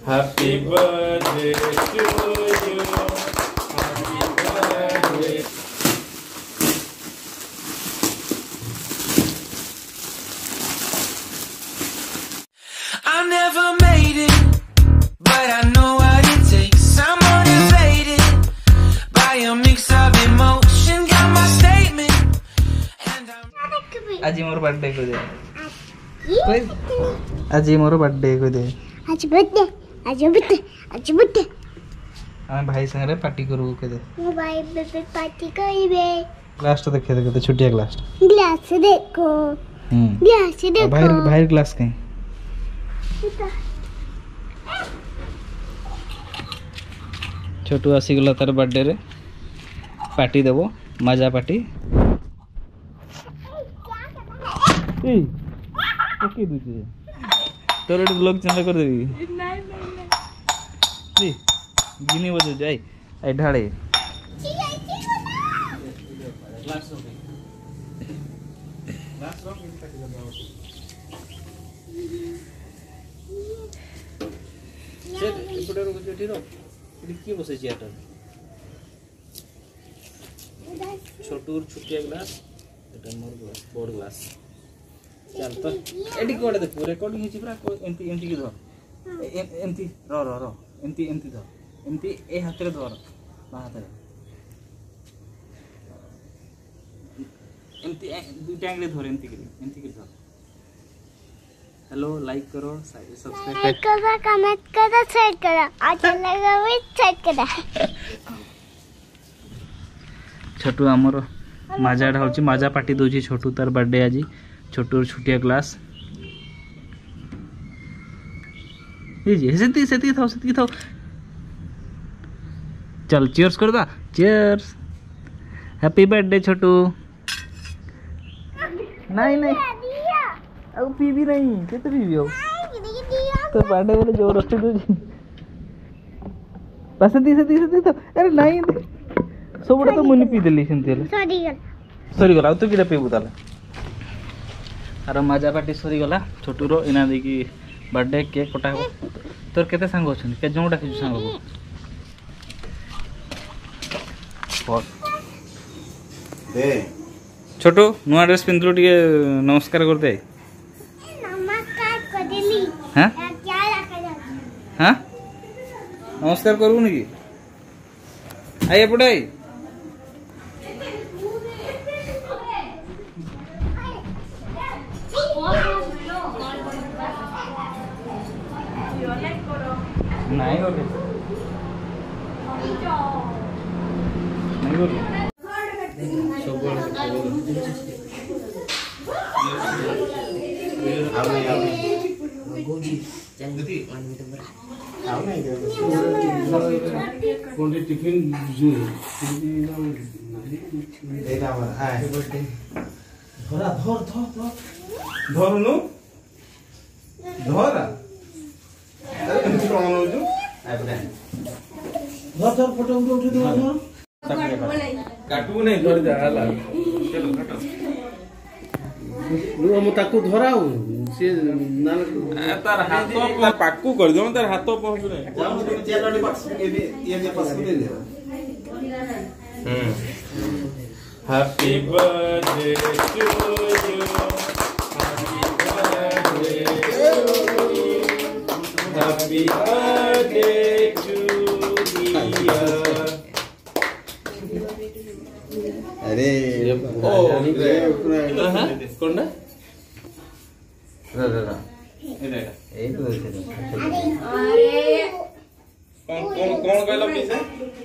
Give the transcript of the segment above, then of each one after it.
Happy birthday to you. Happy birthday. I never made it, but I know what it takes. I'm motivated by a mix of emotion. Got my statement, and I'm. आज मोर birthday को दे आज मोर birthday को दे आज birthday हम भाई संगे party करू के दे मो भाई बेबे पार्टी करिवे ग्लास तो देखे देखो छुटिया ग्लास देखो ग्लास देखो बाहर ग्लास कहीं छोटू आसी गला तार बर्थडे रे पार्टी देबो मजा पार्टी ए ओके दूजे तोर एक ब्लॉग चैनल कर देबी नहीं गिनी बजे जाई आई ढाळे ग्लास रख एपटे रो जेठी रो की बसे चियाटर छोटूर छुटिया ग्लास एटा मोर ग्लास बड़ ग्लास चल तो एडी कोडे देखो रिकॉर्डिंग हिची पूरा एंती एंती की धर एंती रो रो रो एंती एंती धर एंती ए हाथ रे धर बा हाथ रे एंती दुई टांग रे धर एंती की धर हेलो लाइक करो सब्सक्राइब करो कमेंट करो शेयर करो अच्छा लगा शेयर करो छोटू हमर मजा ढाउची मजा पार्टी दोची छोटू तार बर्थडे आज छोटू छुटिया क्लास सेती थाओ चल चीयर्स कर दा चीयर्स हैप्पी बर्थडे छोटू नहीं अब पी भी नहीं केते पीबी हो तो बर्थडे बोले जबरदस्ती दोची बस सेती तो अरे नहीं सबटा तो मुनि पी देली सेंती सॉरी गला तू किटा पीबू ताले आर मजा पार्टी सरी गला छोटू रो इना देखी बर्थडे केक कटा हो तोर केते सांग अछन के जों डाकी सांग को दे छोटू नुआ ड्रेस पिंदरो टिके नमस्कार कर दे नमस्कार कर देली हां क्या रखा जा हां नमस्कार करू नी आई एपडे आई नहीं हो टिफिन धरनु धरा धर फोटो उठे दो काटू नहीं धर जा हला चलो काटो नु हम ताकू धराऊ से नाल तार हाथ पाकू कर दो तार हाथ पहुंच नहीं जाओ तुम चेलोडी बक्स ये पास दे दे happy birthday to you happy birthday to दिया अरे ओ कोंडा रा ए तो अरे कौन कहला पीछे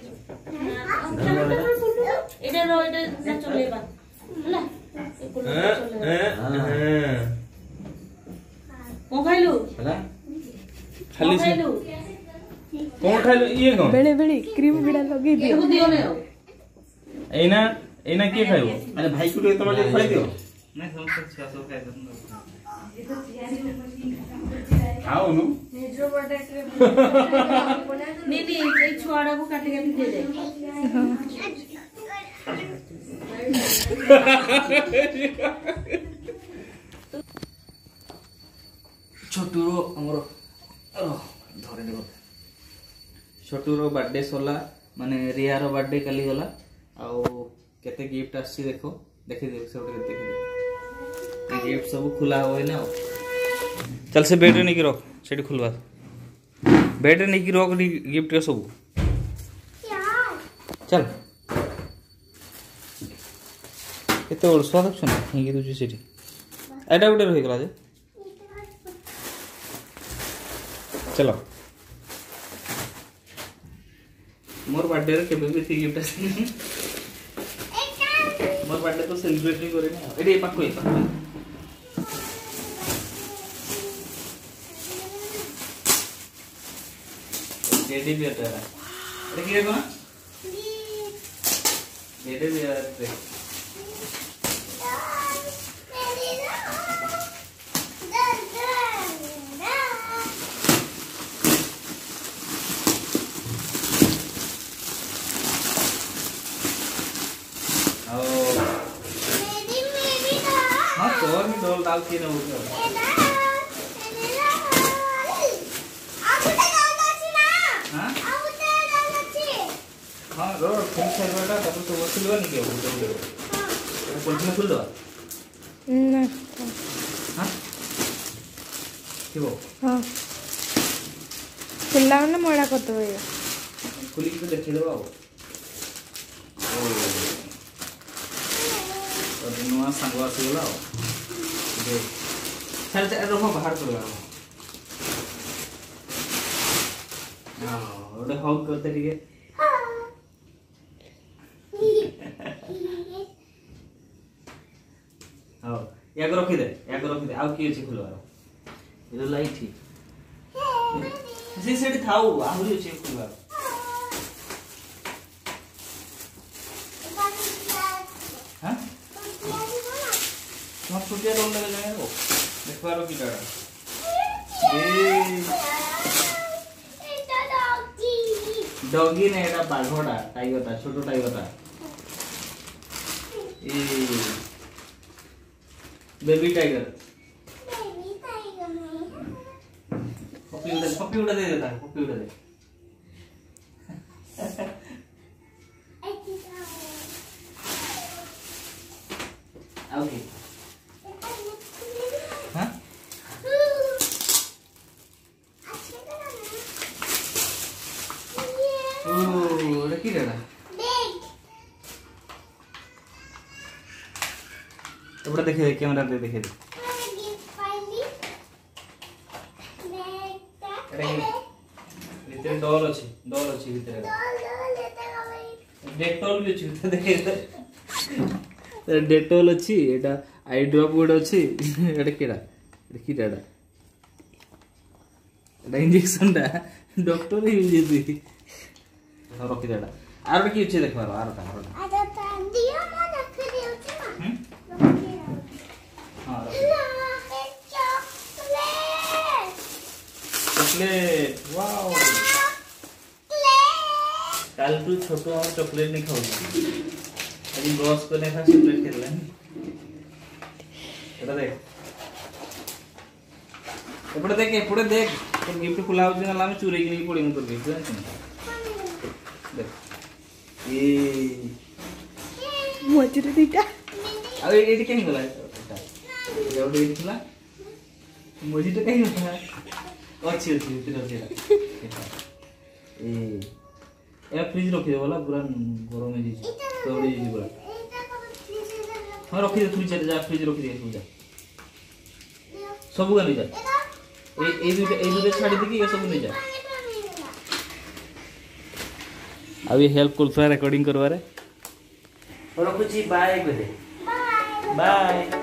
इधर रो इधर चले बा होला को खाइलु होला खाली खाइलु कौन खाइलु ये कौन बेले बेले क्रीम बिड़ा लगे दियो देखो दियो ने एना के खाइबो अरे भाई को तोले खाइ दियो नहीं समझ छ सब खाइ खाओ नु जो बर्थडे नहीं से छुआड़ा को काट काट दे दे छोटू रो हमरो धरे देव छोटूर बर्थडे सरला माने रियार बर्थडे काली गला आउ केते गिफ्ट आसी देखो देखि दे से गोटे देखि दे गिफ्ट सब खुला होय ना चल से बेड रे नहीं रख सेठी खुलवा बेड रे नहीं रख गिफ्ट के सब चल केते ओर स्वागत सुन हिंगी तुझी सेठी एटा गोटे रहि गला जे चलो मोर बर्थडे रे केबे भी थी गिफ्ट आसी मोर बर्थडे तो सेलिब्रेट नहीं करे ना एडी पाखो टेडी बियर तेरा अरे किए कोना टेडी बियर रे और भी डॉल डाल के ना होगा हां रो फुल सर्वटा तब तो वसूलवा नहीं के पोलिथीन फुल दवा ना हां किबो हां खुला ना मोड़ा करतो है खुली के देख दवा और नुआ संगवा से बोला दे चल चल रो बाहर कर ला हां ओडे हॉग करते ठीक हां या को रखी दे आउ की अछि खुलवारो इलो लाइट थी से सेठी थाउ आहुरी अछि खुलवारो हां तुम छुटिया रोल लगे जाए वो देखवारो की डाड़ा डॉगी ने एटा बाघोड़ा टाइगरटा छोटो टाइगरटा ए बेबी टाइगर पप्पी उड़ा दे देता है पप्पी उड़ा दे ओके हां ओ रखी देना तो बड़ा देखे कैमरा दे देखे भीतर डॉल अछि भीतर डेटॉल भी अछि देखे डेटॉल अछि एटा आई ड्रॉप गुड अछि एटा केडा देखिटा एटा इंजेक्शन दा डॉक्टर यूज दी रखि देडा आरो की अछि देखबार आरोटा दिया म रख दियो छ ना हां चॉकलेट चॉकलेट वाओ काल तू छोटो और चॉकलेट नहीं खाऊ अभी ब्रश करने का चॉकलेट खेलना एटा देख एपड़े देख तो गिफ्ट खुला हो ना लामे चुरे की पड़ी मुकर गिफ्ट जान देख ये मजरे दीटा अब एडी कहीं गला एटा जब एडी खुला मुझे तो कहीं होता है अच्छी तेरा ए फ्रिज रखी दे वाला पूरा गरम है जी तो जी पूरा हां रखी दे फ्रिज जा फ्रिज रखी दे पूजा सब गानी जा ए दुटे छाड़ी दे कि ये सब नहीं जा अब ये हेल्प करथरा रिकॉर्डिंग करवारे और रखुची बाय बाय बाय